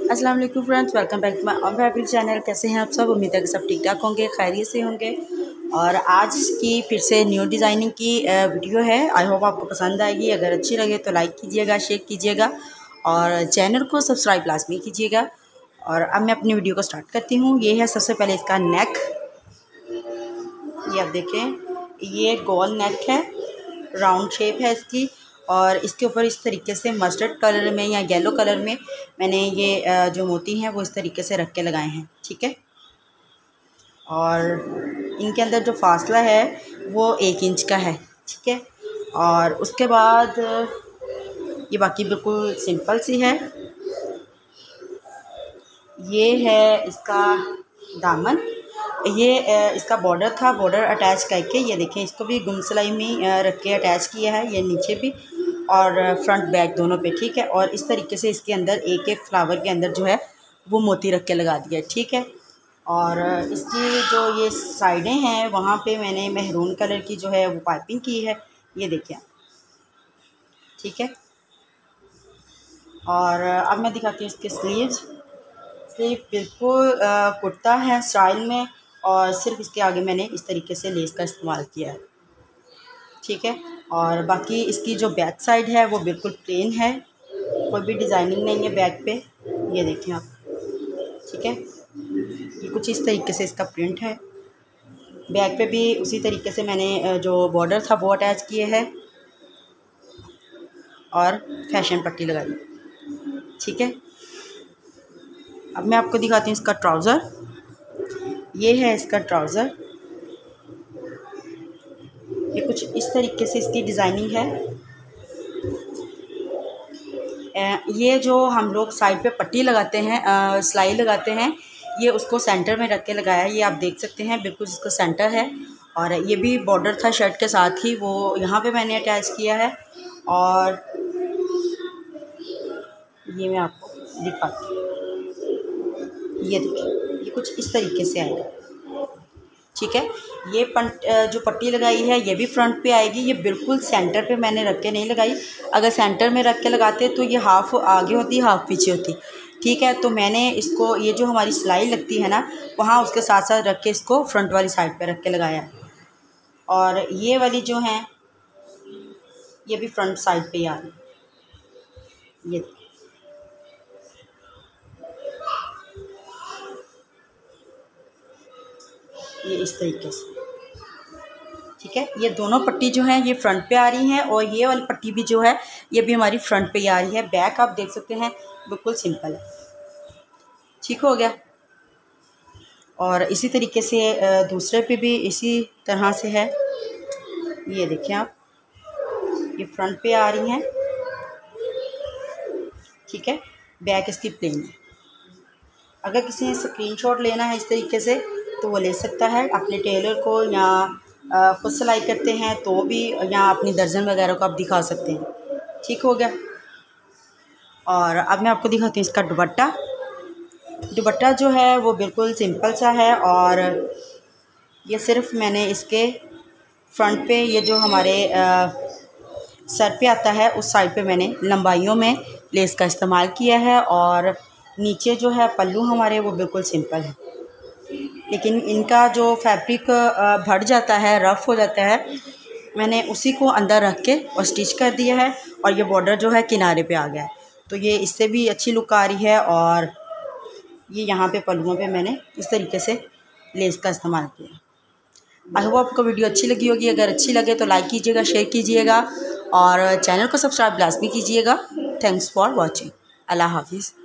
अस्सलाम वालेकुम friends, welcome back to my ऑन फैब्रिक चैनल। कैसे हैं आप सब? उम्मीद है कि सब ठीक ठाक होंगे, खैरियत से होंगे। और आज की फिर से न्यू डिज़ाइनिंग की वीडियो है। आई होप आपको पसंद आएगी। अगर अच्छी लगे तो लाइक कीजिएगा, शेयर कीजिएगा और चैनल को सब्सक्राइब लाजमी कीजिएगा। और अब मैं अपनी वीडियो को स्टार्ट करती हूँ। ये है सबसे पहले इसका नेक। ये आप देखें, ये गोल नेक है, राउंड शेप है इसकी। और इसके ऊपर इस तरीके से मस्टर्ड कलर में या येलो कलर में मैंने ये जो मोती हैं वो इस तरीके से रख के लगाए हैं, ठीक है। और इनके अंदर जो फासला है वो 1 इंच का है, ठीक है। और उसके बाद ये बाकी बिल्कुल सिंपल सी है। ये है इसका दामन। ये इसका बॉर्डर था, बॉर्डर अटैच करके ये देखें, इसको भी गुम सिलाई में रख के अटैच किया है, ये नीचे भी और फ्रंट बैक दोनों पे, ठीक है। और इस तरीके से इसके अंदर एक एक फ्लावर के अंदर जो है वो मोती रख के लगा दिया, ठीक है। और इसकी जो ये साइडें हैं वहाँ पे मैंने मेहरून कलर की जो है वो पाइपिंग की है, ये देखिए, ठीक है। और अब मैं दिखाती हूँ इसके स्लीव्स बिल्कुल कुर्ता है स्टाइल में, और सिर्फ इसके आगे मैंने इस तरीके से लेस का इस्तेमाल किया है, ठीक है। और बाकी इसकी जो बैक साइड है वो बिल्कुल प्लेन है, कोई भी डिज़ाइनिंग नहीं है बैक पे, ये देखें आप, ठीक है। ये कुछ इस तरीके से इसका प्रिंट है। बैक पे भी उसी तरीके से मैंने जो बॉर्डर था वो अटैच किए है और फैशन पट्टी लगाई, ठीक है। अब मैं आपको दिखाती हूँ इसका ट्राउज़र। ये है इसका ट्राउज़र। ये कुछ इस तरीके से इसकी डिज़ाइनिंग है। ये जो हम लोग साइड पे पट्टी लगाते हैं, सिलाई लगाते हैं, ये उसको सेंटर में रख के लगाया है। ये आप देख सकते हैं बिल्कुल इसका सेंटर है। और ये भी बॉर्डर था शर्ट के साथ ही, वो यहाँ पे मैंने अटैच किया है। और ये मैं आपको दिखाती हूँ, ये देखिए, ये कुछ इस तरीके से आएगा, ठीक है। ये जो पट्टी लगाई है ये भी फ्रंट पे आएगी। ये बिल्कुल सेंटर पे मैंने रख के नहीं लगाई। अगर सेंटर में रख के लगाते तो ये हाफ़ आगे होती, हाफ़ पीछे होती, ठीक है। तो मैंने इसको, ये जो हमारी सिलाई लगती है ना, वहाँ उसके साथ साथ रख के इसको फ्रंट वाली साइड पे रख के लगाया है। और ये वाली जो है ये भी फ्रंट साइड पे ही आ रही है, ये इस तरीके से, ठीक है। ये दोनों पट्टी जो है ये फ्रंट पे आ रही हैं और ये वाली पट्टी भी जो है ये भी हमारी फ्रंट पे ही आ रही है। बैक आप देख सकते हैं बिल्कुल सिंपल है, ठीक हो गया। और इसी तरीके से दूसरे पे भी इसी तरह से है। ये देखें आप, ये फ्रंट पे आ रही हैं, ठीक है। बैक इसकी प्लेन है। अगर किसी ने स्क्रीनशॉट लेना है इस तरीके से तो वो ले सकता है अपने टेलर को, या खुद सिलाई करते हैं तो भी, या अपनी दर्जन वगैरह को आप दिखा सकते हैं, ठीक हो गया। और अब मैं आपको दिखाती हूँ इसका दुपट्टा। दुपट्टा जो है वो बिल्कुल सिंपल सा है। और ये सिर्फ मैंने इसके फ्रंट पे, ये जो हमारे सर पे आता है उस साइड पे मैंने लंबाइयों में लेस का इस्तेमाल किया है। और नीचे जो है पल्लू हमारे वो बिल्कुल सिंपल है, लेकिन इनका जो फैब्रिक भर जाता है, रफ़ हो जाता है, मैंने उसी को अंदर रख के और स्टिच कर दिया है। और ये बॉर्डर जो है किनारे पे आ गया है, तो ये इससे भी अच्छी लुक आ रही है। और ये यहाँ पे पल्लुओं पे मैंने इस तरीके से लेस का इस्तेमाल किया। आई होप आपको वीडियो अच्छी लगी होगी। अगर अच्छी लगे तो लाइक कीजिएगा, शेयर कीजिएगा और चैनल को सब्सक्राइब लाजमी कीजिएगा। Thanks for watching. अल्लाह हाफिज़।